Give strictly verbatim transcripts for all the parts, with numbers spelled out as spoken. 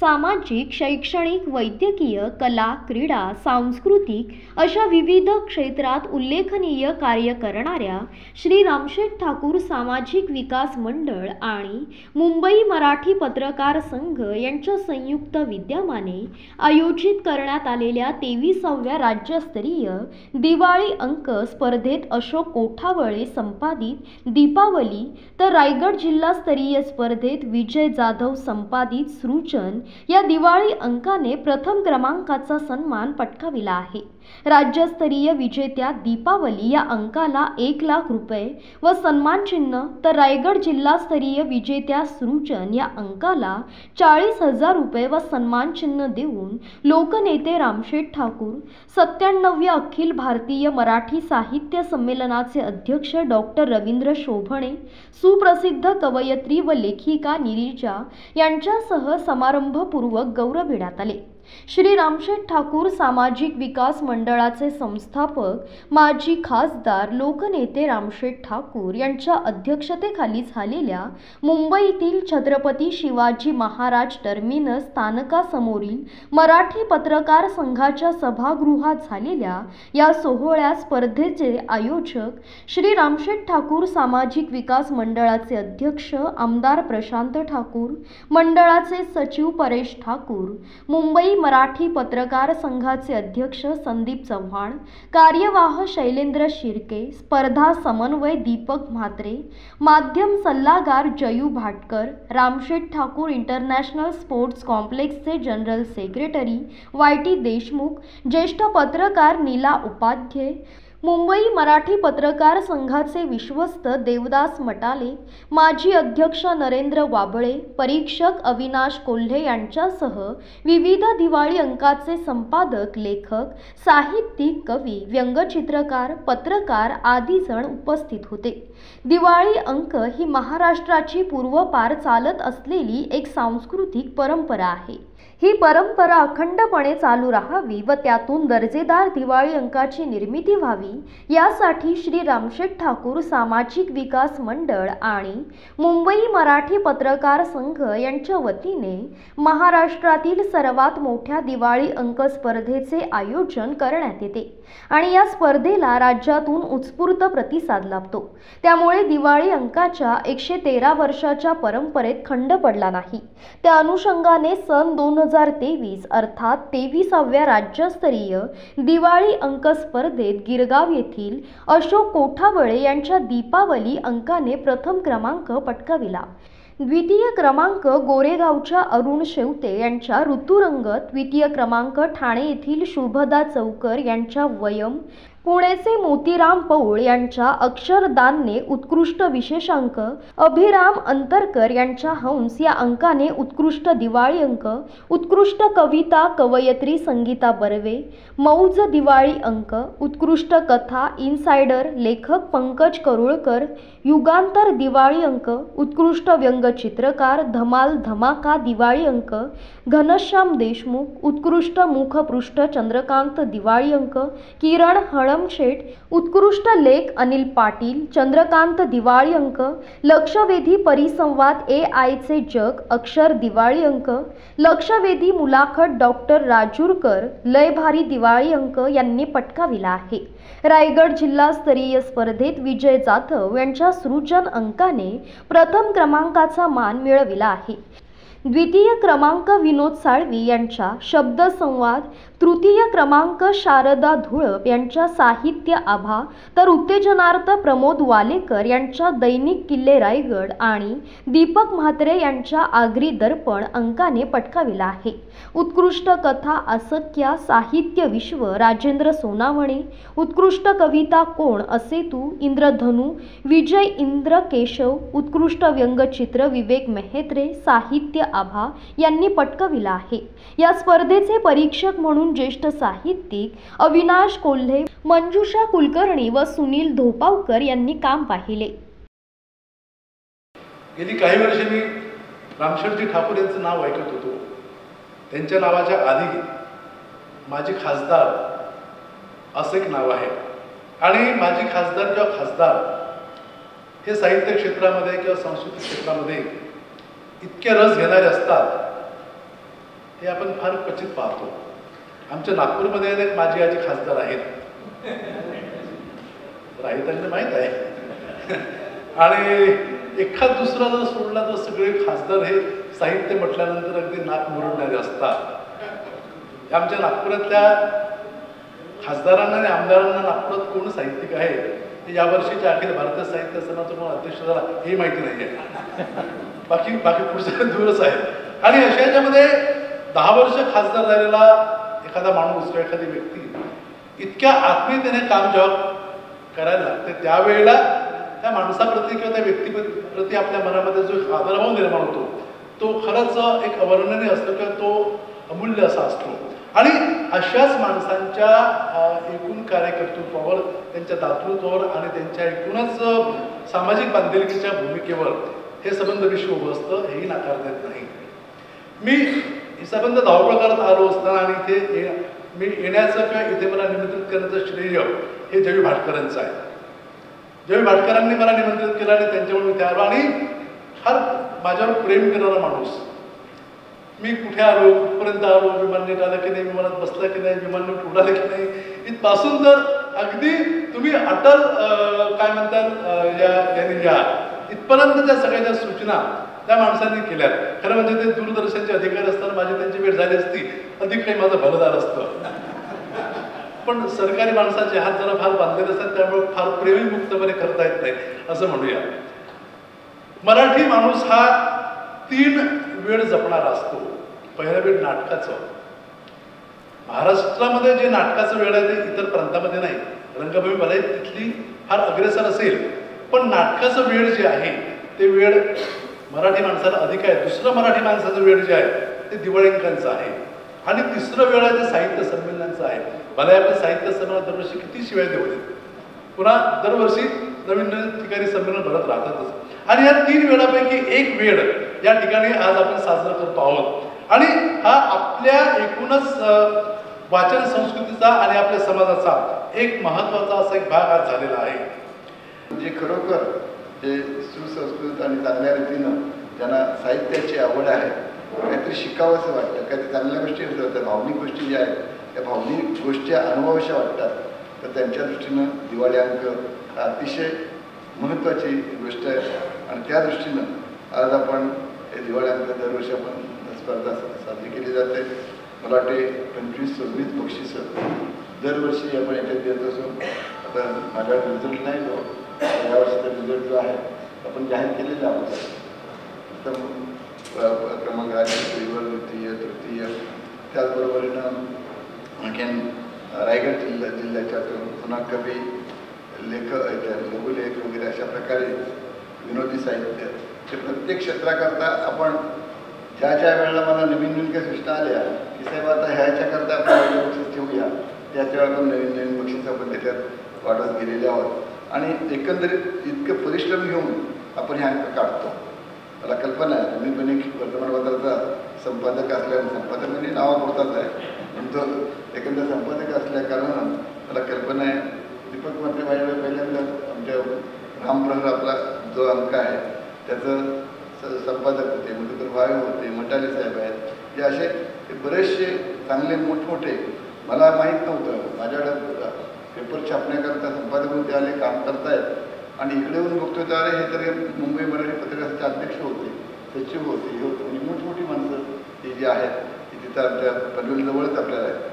सामाजिक, शैक्षणिक, वैद्यकीय, कला, क्रीडा, सांस्कृतिक अशा विविध क्षेत्रात उल्लेखनीय कार्य करणाऱ्या श्री रामशेठ ठाकूर सामाजिक विकास मंडळ आणि मुंबई मराठी पत्रकार संघ यांच्या संयुक्त विद्यमाने आयोजित करण्यात आलेल्या तेविसाव्या राज्यस्तरीय दिवाळी अंक स्पर्धेत अशोक कोठावळे संपादित दीपावली तर रायगड जिल्हास्तरीय स्पर्धेत विजय जाधव संपादित सृजन या दिवाळी अंकाने प्रथम क्रमांकाचा सन्मान पटकाविला आहे। राज्यस्तरीय विजेत्या दीपावली या अंकाला एक लाख रुपये व सन्मान चिन्ह तर रायगड जिल्हास्तरीय विजेत्या सृजन या अंकाला चाळीस हजार रुपये व सन्मान चिन्ह देऊन लोकनेते रामशेठ ठाकूर, सत्त्याण्णव्या अखिल भारतीय मराठी साहित्य संमेलनाचे अध्यक्ष डॉक्टर रवींद्र शोभणे, सुप्रसिद्ध कवयित्री व लेखिका निरीजा यांच्यासह समारंभपूर्वक गौरविण्यात आले। श्री रामशेठ ठाकूर सामाजिक विकास मंडळाचे संस्थापक माजी खासदार लोकनेते रामशेठ ठाकूर यांच्या अध्यक्षतेखाली झालेल्या मुंबईतील छत्रपती शिवाजी महाराज टर्मिनस स्थानकासमोरील मराठी पत्रकार संघाच्या सभागृहात झालेल्या या सोहळ्या स्पर्धेचे आयोजक श्री रामशेठ ठाकूर सामाजिक विकास मंडळाचे अध्यक्ष आमदार प्रशांत ठाकूर, मंडळाचे सचिव परेश ठाकूर, मुंबई मराठी पत्रकार संघाचे अध्यक्ष संदीप चव्हाण, कार्यवाह शैलेंद्र शिर्के, स्पर्धा समन्वय दीपक म्हात्रे, माध्यम सल्लागार जयू भाटकर, रामशेठ ठाकूर इंटरनॅशनल स्पोर्ट्स कॉम्प्लेक्सचे general secretary Y T Deshmukh, ज्येष्ठ पत्रकार नीला उपाध्ये, मुंबई मराठी पत्रकार संघाचे विश्वस्त देवदास मटाले, माजी अध्यक्ष नरेंद्र वाबळे, परीक्षक अविनाश कोल्हे यांच्यासह विविध दिवाळी अंकाचे संपादक, लेखक, साहित्यिक, कवी, व्यंगचित्रकार, पत्रकार आदी जण उपस्थित होते। दिवाळी अंक ही महाराष्ट्राची पूर्वपार चालत असलेली एक सांस्कृतिक परंपरा आहे। ही परंपरा अखंडपणे चालू राहावी व त्यातून दर्जेदार दिवाळी अंकाची निर्मिती व्हावी यासाठी श्री रामशेठ ठाकूर सामाजिक विकास मंडळ आणि मुंबई मराठी पत्रकार संघ यांच्या वतीने महाराष्ट्रातील सर्वात मोठ्या दिवाळी अंक स्पर्धेचे आयोजन करण्यात येते आणि या स्पर्धेला राज्यातून उत्स्फूर्त प्रतिसाद लाभतो। त्यामुळे दिवाळी अंकाच्या एकशे तेरा वर्षाच्या परंपरेत खंड पडला नाही। त्या अनुषंगाने सन दोन हजार तेवीस अर्थात तेविसाव्या राज्यस्तरीय दिवाळी अंक स्पर्धेत गिरगाव येथील अशोक कोठावळे यांच्या दीपावली अंकाने प्रथम क्रमांक पटकाविला। द्वितीय क्रमांक गोरेगावच्या अरुण शेवते यांच्या ऋतुरंगत, द्वितीय क्रमांक ठाणे येथील शुभदा चौकर यांच्या वयम, पुणेचे मोतीराम पौळ यांच्या अक्षरदानने उत्कृष्ट विशेषांक, अभिराम अंतरकर यांच्या हंस या अंकाने उत्कृष्ट दिवाळी अंक, उत्कृष्ट कविता कवयित्री संगीता बर्वे, मौज दिवाळी अंक, उत्कृष्ट कथा इनसाइडर लेखक पंकज करुळकर, युगांतर दिवाळी अंक, उत्कृष्ट व्यंगचित्रकार धमाल धमाका दिवाळी अंक, घनश्याम देशमुख, उत्कृष्ट मुखपृष्ठ चंद्रकांत दिवाळी अंक, किरण हळमशेठ, उत्कृष्ट लेख अनिल पाटील, चंद्रकांत दिवाळी अंक, लक्षवेधी परिसंवाद ए आयचे जग अक्षर दिवाळी अंक, लक्षवेधी मुलाखत डॉक्टर राजूरकर लयभारी दिवाळी अंक यांनी पटकाविला आहे। रायगड जिल्हास्तरीय स्पर्धेत विजय जाधव यांच्या सृजन अंकाने प्रथम क्रमांकाचा मान मिळविला आहे। द्वितीय क्रमांक विनोद साळवी यांच्या शब्दसंवाद, तृतीय क्रमांक शारदा धुळप यांच्या साहित्य आभा तर उत्तेजनार्थ प्रमोद वालेकर यांच्या दैनिक किल्ले रायगड आणि दीपक म्हात्रे यांच्या आगरी दर्पण अंकाने पटकाविला आहे। उत्कृष्ट कथा असख्या साहित्य विश्व राजेंद्र सोनावणे, उत्कृष्ट कविता कोण असे तू इंद्रधनु विजय इंद्र केशव, उत्कृष्ट व्यंगचित्र विवेक मेहत्रे साहित्य आभा यांनी पटकाविला आहे। या स्पर्धेचे परीक्षक म्हणून ज्येष्ठ साहित्यिक अविनाश कोल्हे, मंजुषा कुलकर्णी व सुनील धोपावकर यांनी काम पाहिले। गेली काही वर्षे मी रामशेठजी ठाकूर यांचं नाव ऐकत होतो। त्यांच्या नावाच्या आधी माजी खासदार असं एक नाव आहे आणि माजी खासदार किंवा खासदार हे साहित्य क्षेत्रामध्ये किंवा सांस्कृतिक क्षेत्रामध्ये इतके रस घेणारे असतात हे आपण फार क्वचित पाहतो. आमच्या नागपूरमध्ये अनेक माझी आजी खासदार आहेत, राहितांना माहीत आहे. आणि एखाद दुसरा जर सोडला तर सगळे खासदार हे साहित्य म्हटल्यानंतर अगदी नाक मुरडणारे असतात. आमच्या नागपुरातल्या खासदारांना आणि आमदारांना नागपुरात कोण साहित्यिक आहे हे यावर्षीच्या अखिल भारतीय साहित्य सणाचा कोण अध्यक्ष झाला हे माहिती नाही आहे. बाकी बाकी पुढचं दूरच आहे. आणि अशा याच्यामध्ये दहा वर्ष खासदार झालेला एखादा माणूस किंवा एखादी व्यक्ती इतक्या आत्मीयतेने काम जेव्हा करायला लागते त्यावेळेला त्या माणसाप्रती किंवा त्या व्यक्तीप्रती आपल्या मनामध्ये जो एक आदरभाव निर्माण होतो तो खरंच एक अवर्णनीय असतो किंवा तो अमूल्य असा असतो. आणि अशाच माणसांच्या एकूण कार्यकर्तृत्वावर, त्यांच्या दातृत्वावर आणि त्यांच्या एकूणच सामाजिक बांधिलकीच्या भूमिकेवर हे संबंध विश्व उभं असतं, हेही नाकारता येत नाही. मी हे संबंध धावपळ करत आलो असताना आणि इथे मी येण्याचं किंवा इथे मला निमंत्रित करण्याचं श्रेय हे जवी भाटकरांचं आहे. जवी भाटकरांनी मला निमंत्रित केलं आणि त्यांच्यामुळे मी इथे आलो. आणि फार माझ्यावर प्रेम करणारा माणूस. मी कुठे आलो, कुठपर्यंत आलो, विमान नीट आलं की नाही, विमानात बसला की नाही, विमान नीट उडालं की नाही, इथपासून तर अगदी तुम्ही अटल काय म्हणतात या यांनी या इथपर्यंत त्या सगळ्या सूचना त्या माणसांनी केल्या. खरं म्हणजे ते दूरदर्शनचे अधिकारी असताना माझी त्यांची भेट झाली असती अधिक काही माझं भलदार असतं. पण सरकारी माणसाचे हात जरा फार बांधलेले असतात त्यामुळे फार प्रेमीमुक्तपणे करता येत नाही असं म्हणूया. मराठी माणूस हा तीन वेळ जपणारा असतो. पहिला वेळ नाटकाचं. महाराष्ट्रामध्ये जे नाटकाचं वेळ आहे ते इतर प्रांतामध्ये नाही. रंगभूमी भले तिथली फार अग्रेसर असेल पण नाटकाचं वेळ जे आहे ते वेळ मराठी माणसाला अधिक आहे. दुसरं मराठी माणसाचं वेळ जे आहे ते दिवाळींकांचं आहे. आणि तिसरं वेळ आहे ते साहित्य संमेलनांचं आहे. भले आपण साहित्य संमेलन दरवर्षी किती शिवाय देऊ देत, पुन्हा दरवर्षी नवीन नवीन ठिकाणी संमेलन भरत राहतातच. आणि या तीन वेळापैकी एक वेळ या ठिकाणी आज आपण साजरा करतो आहोत. आणि हा आपल्या एकूणच वाचन संस्कृतीचा आणि आपल्या समाजाचा एक महत्त्वाचा असा एक भाग आज झालेला आहे. जे खरोखर जे सुसंस्कृत आणि चांगल्या रीतीनं ज्यांना साहित्याची आवड आहे, काहीतरी शिकावं असं वाटतं, काहीतरी चांगल्या गोष्टी त्या भावनिक गोष्टी ज्या आहेत त्या भावनिक गोष्टी अनुभवाव्याशा वाटतात, तर त्यांच्या दृष्टीनं दिवाळी अंक अतिशय महत्त्वाची गोष्ट आहे. आणि त्या दृष्टीनं आज आपण हे दिवाळी अंक दरवर्षी आपण स्पर्धा साजरी केली जाते. मला वाटते पंचवीस सव्वीस बक्षिसं दरवर्षी आपण याच्यात देत असो. आता माझ्याकडे रिझल्ट नाही जो यावर्षीचा रिझल्ट जो आहे आपण जाहीर केलेला आहोत. तर क्रमांक आहे द्वितीय द्वितीय तृतीय. त्याचबरोबरीनं आणखीन रायगड जिल्हा जिल्ह्याच्यातून पुन्हा कवी लेखक लघुलेख वगैरे अशा प्रकारे विनोदी साहित्य ते प्रत्येक क्षेत्राकरता आपण ज्या ज्या वेळेला मला नवीन नवीन काही सूचना आल्या की साहेब आता ह्याच्याकरता आपण बक्षीस ठेवूया, त्याच वेळेला आपण नवीन नवीन बक्षीस आपण त्याच्यात वाढत गेलेले आहोत. आणि एकंदरीत इतकं परिश्रम घेऊन आपण हे अंक काढतो. मला कल्पना आहे तुम्ही पण एक वर्तमानपत्राचा संपादक असल्याने, संपादक म्हणजे नावापुरताच आहे पण तो एकंदर संपादक असल्या कारणानं मला कल्पना आहे दीपक मंत्री माझ्या पहिल्यांदा आमच्या रामप्रहर आपला जो अंक आहे त्याचं संपादक होते, मधुकर भावे होते, मटाले साहेब आहेत, जे असे बरेचसे चांगले मोठमोठे मला माहीत नव्हतं. माझ्याकडं पेपर छापण्याकरता संपादक म्हणून ते आले काम करतायत आणि इकडे येऊन बघतो तर अरे हे तरी मुंबई मराठी पत्रकाराचे अध्यक्ष होते, सचिव होते, हे होते, म्हणजे मोठमोठी माणसं ही जी आहेत ती तिथं आमच्या पनवेलजवळच आपल्याला आहे.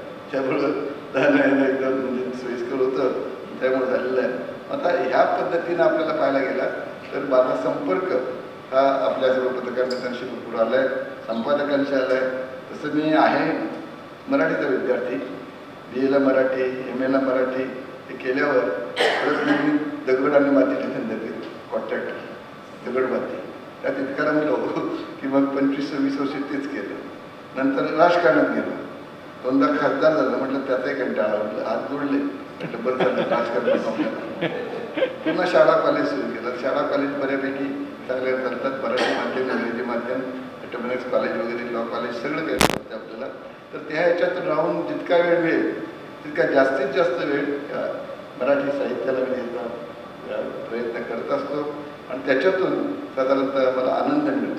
त्यामुळं एकदम म्हणजे सोयीस्कर होतं त्यामुळे झालेलं आहे. आता ह्या पद्धतीनं आपल्याला पाहायला गेला तर माझा संपर्क हा आपल्या सर्व पत्रकार मित्रांशी भरपूर आला आहे, संपादकांशी आला आहे. तसं मी आहे मराठीचा विद्यार्थी, बी एला मराठी, एम एला मराठी हे केल्यावर परत मी दगड आणि माती लिहिून देते कॉन्ट्रॅक्ट दगड माती त्यात इतका रमलो की मग पंचवीस वीस वर्षी तेच केलं. नंतर राजकारणात गेलो, दोनदा खासदार झालं, म्हटलं त्याचाही कंटाळा, म्हटलं हात जोडले, म्हटलं बरं झालं राजकारणात. पुन्हा शाळा कॉलेज सुरू केलं. शाळा कॉलेज बऱ्यापैकी चांगले चालतात, मराठी माध्यम, इंग्रजी माध्यम, ऑटोमिक्स कॉलेज वगैरे, लॉ कॉलेज सगळं काही असतं आपल्याला. तर त्या ह्याच्यातून राहून जितका वेळ मिळेल तितका जास्तीत जास्त वेळ मराठी साहित्याला मी द्यायचा प्रयत्न करत असतो आणि त्याच्यातून साधारणतः मला आनंद मिळतो.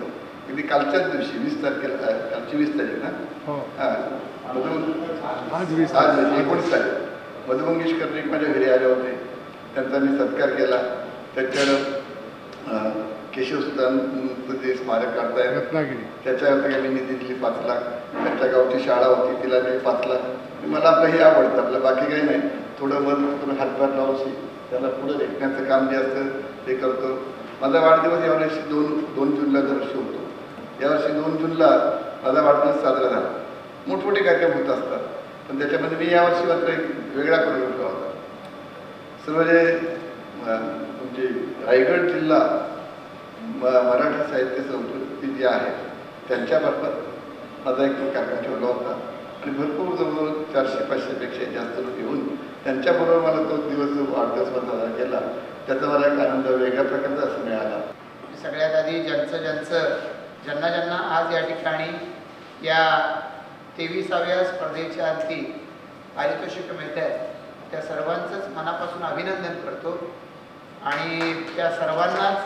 अगदी कालच्याच दिवशी वीस तारखेला कालची वीस तारीख ना हां मधु आज एकोणीस तारीख मधुमंगेश कर्णिक माझ्या घरी आले होते. त्यांचा मी सत्कार केला. त्याच्यावर केशवसुतांचं जे स्मारक काढताय रत्नागिरी त्याच्यावरती मी निधी दिली पाच लाख. त्यांच्या गावची शाळा होती तिला मी पाच लाख. मला आपलं हे आवडतं, आपलं बाकी काही नाही. थोडं मन थोडं हातभार लावशी त्याला पुढं रेखण्याचं काम जे असतं ते करतो. माझा वाढदिवस यावर्षी दोन दोन जूनला दरवर्षी होतो. यावर्षी दोन जूनला माझा वाढदिवस साजरा झाला. मोठमोठे कार्यक्रम होत असतात, पण त्याच्यामध्ये मी यावर्षी मात्र एक वेगळा कार्यक्रम ठेवला होता. सर्व जे म्हणजे रायगड जिल्हा मराठी साहित्य संस्कृती जी आहे त्यांच्यामार्फत माझा एक कार्यक्रम ठेवला होता आणि भरपूर जवळजवळ चारशे पाचशेपेक्षा जास्त लोक येऊन त्यांच्याबरोबर मला तो दिवस जो वाढदिवस साजरा केला त्याचा मला एक आनंद वेगळ्या प्रकारचा असं मिळाला. सगळ्यात आधी ज्यांचं ज्यांचं ज्यांना ज्यांना आज या ठिकाणी या तेविसाव्या स्पर्धेच्या अर्थी पारितोषिक मिळत आहेत त्या सर्वांचंच मनापासून अभिनंदन करतो आणि त्या सर्वांनाच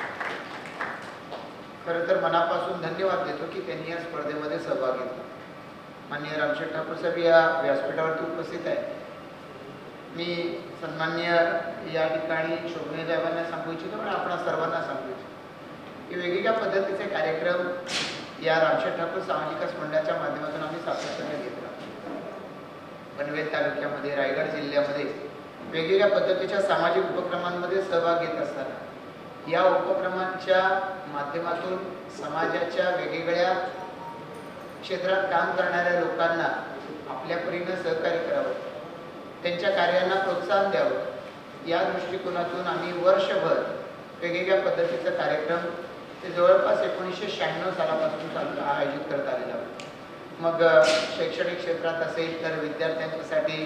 खरं तर मनापासून धन्यवाद देतो की त्यांनी या स्पर्धेमध्ये सहभाग घेतला. माननीय रामशेठ ठाकूर साहेब या व्यासपीठावरती उपस्थित आहे. मी सन्माननीय या ठिकाणी शोभने साहेबांना सांगू इच्छितो पण आपण सर्वांना सांगू इच्छितो की वेगवेगळ्या पद्धतीचे कार्यक्रम या रामशेठ ठाकूर सामाजिक मंडळाच्या माध्यमातून आम्ही सातत्याने घेत राहतो. पनवेल तालुक्यामध्ये रायगड जिल्ह्यामध्ये वेगवेगळ्या पद्धतीच्या सामाजिक उपक्रमांमध्ये सहभाग घेत असताना या उपक्रमांच्या माध्यमातून समाजाच्या वेगवेगळ्या क्षेत्रात काम करणाऱ्या लोकांना आपल्या परीने सहकार्य करावं, त्यांच्या कार्यांना प्रोत्साहन द्यावं या दृष्टिकोनातून आम्ही वर्षभर वेगवेगळ्या पद्धतीचा कार्यक्रम ते जवळपास एकोणीसशे शहाण्णव सालापासून चालू आयोजित करत आलेला होता. मग शैक्षणिक क्षेत्रात असेल तर विद्यार्थ्यांच्यासाठी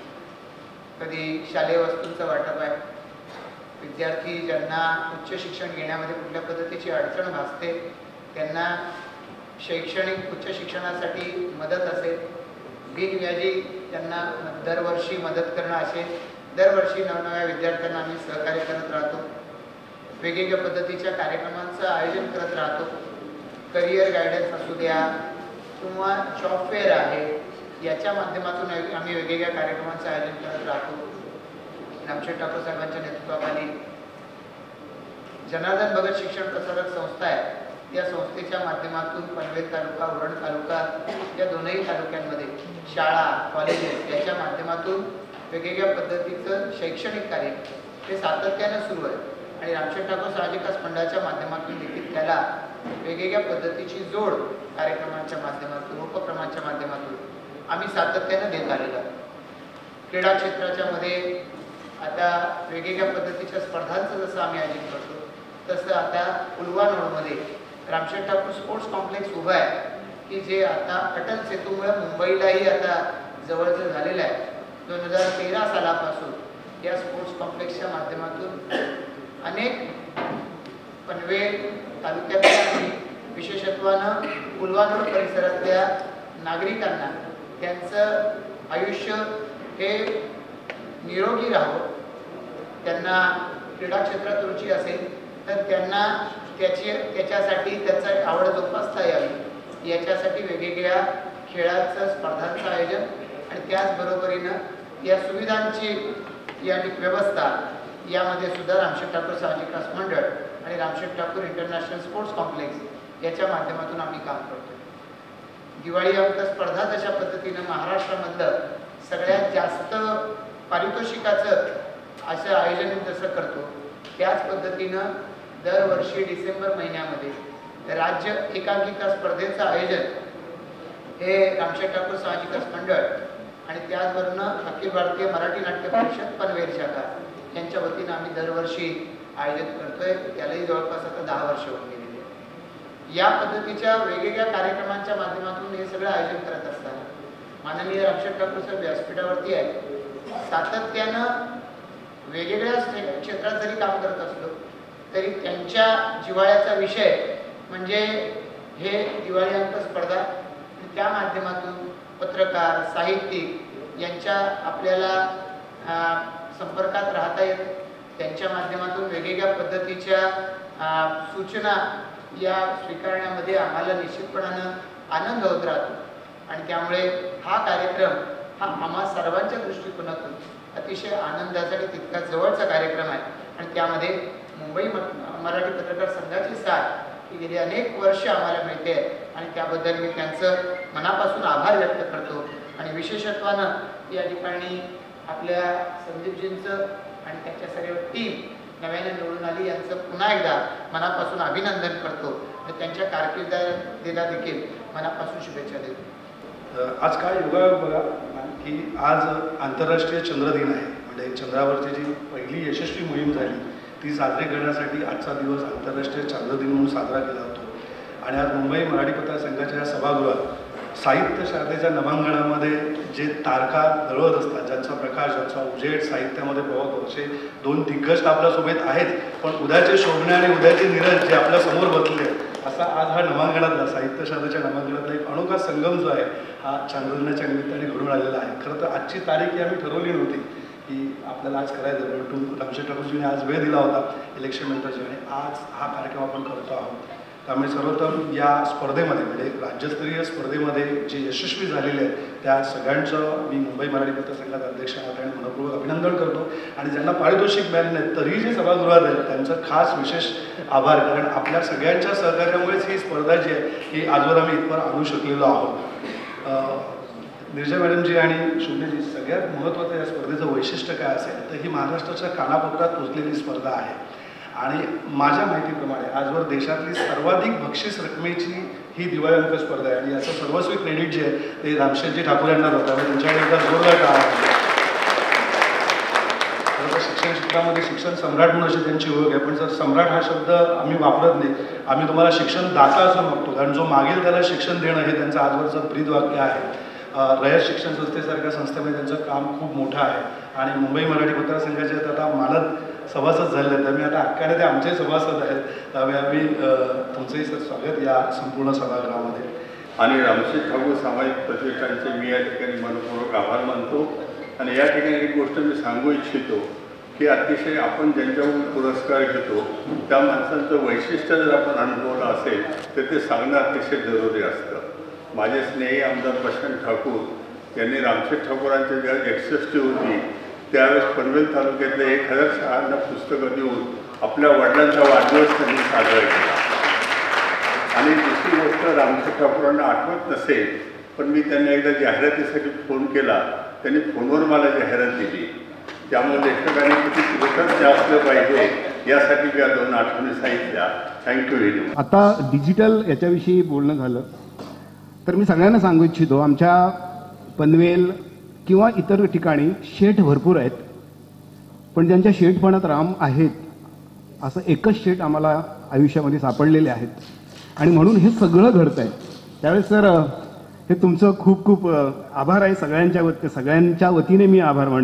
कधी शालेय वस्तूंचं वाटप आहे, विद्यार्थी ज्यांना उच्च शिक्षण घेण्यामध्ये कुठल्या पद्धतीची अडचण भासते त्यांना शैक्षणिक उच्च शिक्षणासाठी मदत असेल, बिनव्याजी त्यांना दरवर्षी मदत करणं असेल, दरवर्षी नवनव्या विद्यार्थ्यांना आम्ही सहकार्य करत राहतो. वेगवेगळ्या पद्धतीच्या कार्यक्रमांचं आयोजन करत राहतो. करिअर गायडन्स असू द्या किंवा जॉब फेअर आहे याच्या माध्यमातून आम्ही वेगवेगळ्या कार्यक्रमांचं आयोजन करत राहतो. रामशेठ ठाकूर साहेबांच्या नेतृत्वाखाली जनार्दन भगत शिक्षण प्रसारक संस्था आहे त्या संस्थेच्या माध्यमातून पनवेल तालुका उरण तालुका या दोनही तालुक्यांमध्ये शाळा कॉलेजेस याच्या माध्यमातून वेगवेगळ्या पद्धतीचं शैक्षणिक कार्य हे सातत्यानं सुरू आहे आणि रामशेठ ठाकूर सामाजिक मंडळाच्या माध्यमातून देखील त्याला वेगवेगळ्या पद्धतीची जोड कार्यक्रमांच्या माध्यमातून उपक्रमांच्या माध्यमातून आम्ही सातत्यानं देत आलेलो. क्रीडा क्षेत्राच्या मध्ये आता वेगवेगळ्या पद्धतीच्या स्पर्धांचं जसं आम्ही आयोजित करतो तसं आता उल्वानोडमध्ये रामशेठ ठाकूर स्पोर्ट्स कॉम्प्लेक्स उभं आहे की जे आता अटल सेतूमुळे मुंबईलाही आता जवळचं झालेलं आहे. दोन हजार तेरा सालापासून या स्पोर्ट्स कॉम्प्लेक्सच्या माध्यमातून अनेक पनवेल तालुक्यातल्या आणि विशेषत्वानं उल्वानोड परिसरातल्या नागरिकांना त्यांचं आयुष्य हे निरोगी राहावं, त्यांना क्रीडा क्षेत्रात रुची असेल तर त्यांना त्याची त्याच्यासाठी त्याचं आवड जोपासता यावी याच्यासाठी वेगवेगळ्या खेळाचं स्पर्धांचं आयोजन आणि त्याचबरोबरीनं या सुविधांची या व्यवस्था यामध्ये सुद्धा रामशेठ ठाकूर सामाजिक मंडळ आणि Ramsheth Thakur international sports complex याच्या माध्यमातून आम्ही काम करतो. दिवाळी अंक स्पर्धा तशा पद्धतीनं महाराष्ट्रामधलं सगळ्यात जास्त पारितोषिकाचं असं आयोजन जसं करतो त्याच पद्धतीनं दरवर्षी डिसेंबर महिन्यामध्ये राज्य एकांकिका स्पर्धेचं आयोजन हे रामशेठ ठाकूर सामाजिक मंडळ आणि त्याचबरोबर अखिल भारतीय मराठी नाट्य परिषद पनवेल शाखा यांच्या वतीनं आम्ही दरवर्षी आयोजित करतोय. त्यालाही जवळपास आता दहा वर्ष होऊन गेलेली आहे. या पद्धतीच्या वेगवेगळ्या कार्यक्रमांच्या माध्यमातून हे सगळं आयोजन करत असताना माननीय रामशेठ ठाकूर साहेब व्यासपीठावरती आहे. सातत्यानं वेगवेगळ्या क्षेत्रात जरी काम करत असलो तरी त्यांच्या जिव्हाळ्याचा विषय म्हणजे हे दिवाळी अंक स्पर्धा. त्या माध्यमातून पत्रकार साहित्यिक यांच्या आपल्याला संपर्कात राहता येतं. त्यांच्या माध्यमातून वेगवेगळ्या पद्धतीच्या सूचना या स्वीकारण्यामध्ये आम्हाला निश्चितपणानं आनंद होत राहतो आणि त्यामुळे हा कार्यक्रम हा आम्हा सर्वांच्या दृष्टिकोनातून अतिशय आनंदाचा आणि तितका जवळचा कार्यक्रम आहे आणि त्यामध्ये मुंबई मराठी पत्रकार संघाची साथ ही गेली अनेक वर्ष आम्हाला मिळते आणि त्याबद्दल मी त्यांचं मनापासून आभार व्यक्त करतो आणि विशेषत्वानं या ठिकाणी आपल्या संदीपजींचं आणि त्यांच्या सर्व टीम नव्याने निवडून आली यांचं पुन्हा एकदा मनापासून अभिनंदन करतो आणि त्यांच्या कारकिर्दीला देखील मनापासून शुभेच्छा देतो. आज काय योगायोग बघा की आज आंतरराष्ट्रीय चंद्र दिन आहे. म्हणजे चंद्रावरची जी पहिली यशस्वी मोहीम झाली ती साजरी करण्यासाठी आजचा दिवस आंतरराष्ट्रीय चांद्र दिन म्हणून साजरा केला जातो आणि आज मुंबई मराठी पत्रकार संघाच्या सभागृहात साहित्य शाखेच्या नभांगणामध्ये जे तारखा दळवत असतात, ज्यांचा प्रकाश ज्यांचा उजेड साहित्यामध्ये प्रवतो असे दोन दिग्गज आपल्यासोबत आहेत, पण उद्याचे शोभणे आणि उद्याचे नीरज जे आपल्या समोर बसले असा आज हा नभांगणातला साहित्य शाखेच्या नभांगणातला एक अनोखा संगम जो आहे हा चांद्रदिनाच्या निमित्ताने घडून आलेला आहे. खरं तर आजची तारीख ही आम्ही ठरवली नव्हती की आपल्याला आज करायचं, परंतु रामशेठ ठाकूरजींनी आज वेळ दिला होता इलेक्शन नंतरच्या आणि आज हा कार्यक्रम आपण करतो आहोत. त्यामुळे सर्वप्रथम या स्पर्धेमध्ये म्हणजे राज्यस्तरीय स्पर्धेमध्ये जे यशस्वी झालेले आहेत त्या सगळ्यांचं मी मुंबई मराठी पत्रकार संघाचा अध्यक्ष नात्याने मनपूर्वक अभिनंदन करतो आणि ज्यांना पारितोषिक मिळाले नाही तरी जे सभागृहात आहेत त्यांचं खास विशेष आभार, कारण आपल्या सगळ्यांच्या सहकार्यामुळेच ही स्पर्धा जी आहे ही आजवर आम्ही इथवर आणू शकलेलो आहोत. निर्जा मॅडमजी आणि शुभ्यजी, सगळ्यात महत्त्वाचं या स्पर्धेचं वैशिष्ट्य काय असेल तर ही महाराष्ट्राच्या कानाकोपऱ्यात पोचलेली स्पर्धा आहे आणि माझ्या माहितीप्रमाणे आजवर देशातली सर्वाधिक बक्षीस रकमेची ही दिवाळी अंक स्पर्धा आहे आणि याचं सर्वस्वी क्रेडिट जे आहे ते रामशेठजी ठाकूर यांना जातं आणि त्यांच्याकडे एकदा जोरदार टाळा. खरं तर शिक्षण क्षेत्रामध्ये शिक्षण सम्राट म्हणून अशी त्यांची ओळख आहे, पण जर सम्राट हा शब्द आम्ही वापरत नाही, आम्ही तुम्हाला शिक्षण दाता असं म्हणतो, कारण जो मागेल त्याला शिक्षण देणं हे त्यांचं आजवरचं ब्रीदवाक्य आहे. रयत शिक्षण संस्थेसारख्या संस्थेमध्ये त्यांचं काम खूप मोठं आहे आणि मुंबई मराठी पत्रकार संघाचे आता मानद सभासद झाले आहेत, त्यामुळे आता हक्काने ते आमचे सभासद आहेत. त्यामुळे आम्ही तुमचंही सर स्वागत या संपूर्ण सभागृहामध्ये. आणि रामशेठ ठाकूर सामाजिक प्रतिष्ठानचे मी या ठिकाणी मनपूर्वक आभार मानतो आणि या ठिकाणी एक गोष्ट मी सांगू इच्छितो की अतिशय आपण ज्यांच्याकडून पुरस्कार घेतो त्या माणसांचं वैशिष्ट्य जर आपण अनुभवलं असेल तर ते सांगणं अतिशय जरुरी असतं. माझे स्नेही आमदार प्रशांत ठाकूर यांनी रामशेठ ठाकूरांची ज्या एकसष्टी होती त्यावेळेस पनवेल तालुक्यातल्या एक हजार शाळांना पुस्तकं देऊन आपल्या वडिलांचा वाढदिवस त्यांनी साजरा केला. आणि दुसरी गोष्ट रामशेठ ठाकूरांना आठवत नसेल पण मी त्यांना एकदा जाहिरातीसाठी फोन केला, त्यांनी फोनवर मला जाहिरात दिली. त्यामुळे लेखकांनी किती कृतज्ञ असलं पाहिजे यासाठी मी या दोन आठवणी सांगितल्या. Thank you very much. आता डिजिटल याच्याविषयी बोलणं झालं तर मी सगळ्यांना सांगू इच्छितो, आमच्या पनवेल किंवा इतर ठिकाणी शेठ भरपूर आहेत, पण ज्यांच्या शेठपणात राम आहेत असं एकच शेठ आम्हाला आयुष्यामध्ये सापडलेले आहेत आणि म्हणून हे सगळं घडतं आहे. त्यावेळेस सर हे तुमचं खूप खूप आभार आहे. सगळ्यांच्या वत सगळ्यांच्या वतीने मी आभार मानतो.